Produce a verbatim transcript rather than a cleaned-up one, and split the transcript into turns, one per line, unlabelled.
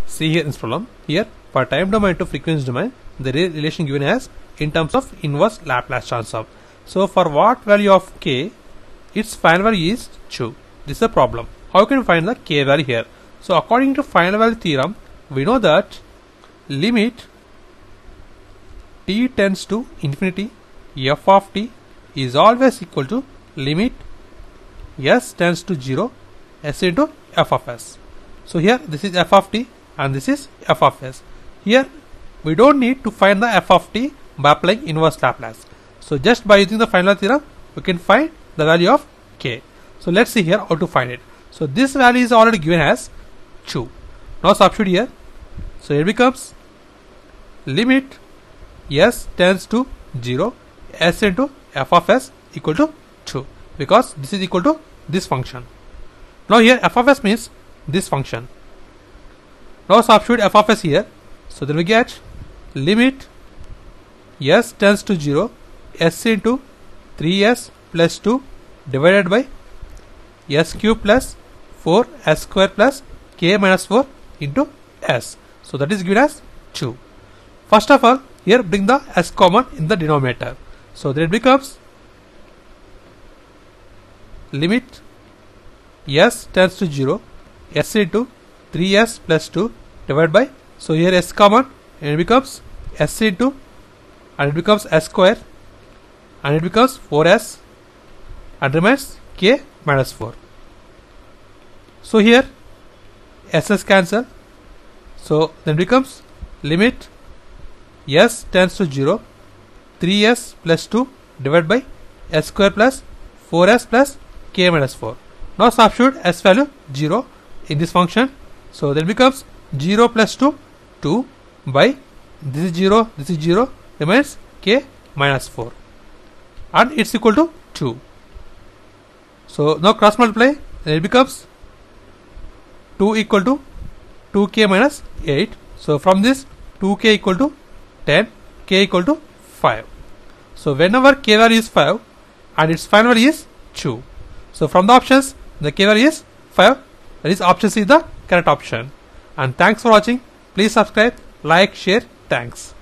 See here in this problem. Here for time domain to frequency domain, the relation given as in terms of inverse Laplace transform. So for what value of k, its final value is two. This is a problem. How can we find the k value here? So according to final value theorem, we know that limit t tends to infinity, f of t is always equal to limit s tends to zero, s into f of s. So here this is f of t and this is f of s. Here we don't need to find the f of t by applying inverse Laplace. So just by using the final theorem, we can find the value of k. So let's see here how to find it. So this value is already given as two. Now substitute here. So it becomes limit s tends to zero, s into f of s equal to two, because this is equal to this function. Now here f of s means this function. Now substitute f of s here. So then we get limit s tends to zero, s into three s plus two divided by s cube plus four s square plus k minus four into s. So that is given as two. First of all, here bring the s common in the denominator. So then it becomes limit s tends to zero, s into three s plus two divided by, so here s common and it becomes s into, and it becomes s square and it becomes four s and remains k minus four. So here s's cancel. So then becomes limit s tends to zero, three s plus two divided by s square plus four s plus k minus four. Now substitute s value zero in this function. So then becomes zero plus two, two by this is zero, this is zero, remains k minus four and it's equal to two. So now cross multiply, then it becomes two equal to two k minus eight. So from this two k equal to ten, k equal to five. So whenever k value is five and its final value is two. So from the options, the k value is five. That is option C is the correct option. And thanks for watching. Please subscribe, like, share. Thanks.